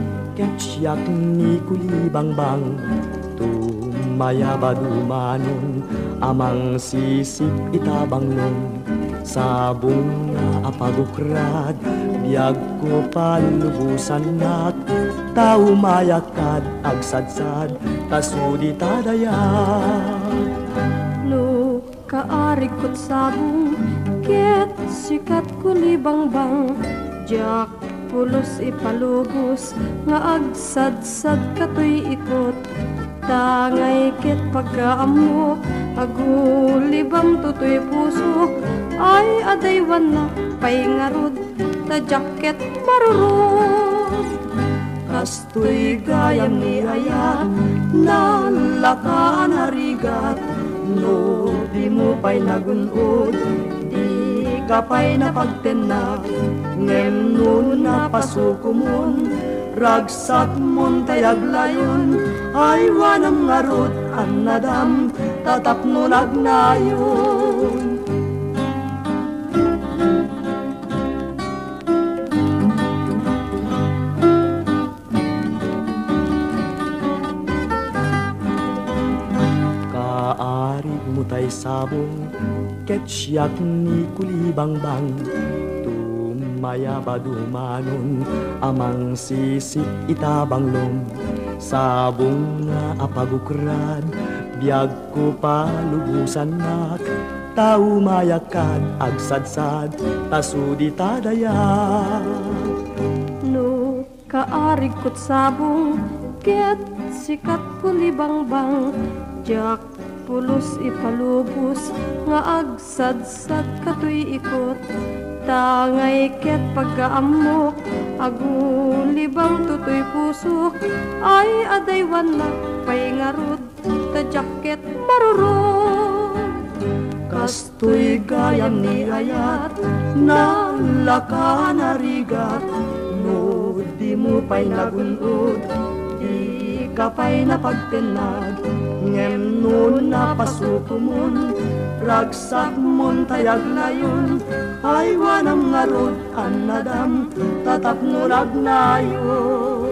Ketyak ni kulibangbang Tumayabadumanon Amang sisip itabanglong Sabong nga apagukrad Biyag ko palubusan nak Tau mayakad agsadsad Tasudi tadayag No kaarig kot sabong Ket sikat kulibangbang Jak pulos ipalubos nga agsadsad katoy ikot tangay ket pagkaamok agulibam tutoy pusok ay adaywan na paingarod ta jacket marurot kastoy gayam ni ayat nalakaan harigat no di mo pa'y nagunod di kapay na pagtenak ngem nun na pasukumon ragsak mon tayag layon ay wanam ngarot an nadam tatap no nagnayon kaarig mo tay sabong ketyak ni kulibangbang Mayabadumanon amang sisip itabanglong sabong nga apagukrad biyag ko palubusan nak tau mayakad agsadsad tasudi tadayag no kaarig kot sabong ket sikat kulibangbang jak pulos ipalubos nga agsadsad katoy ikot tangay ket pagkaamok agulibang tutoy pusok ay adaywan na paingarod ta jacket marurot kastoy gayam ni ayat nalakaan harigat no di mo pa'y nagunod di ka pa'y napagtenag ngem nun napasukumon ragsak mon tayag layon ay wanam ngarod an nadam tatap no nagnayon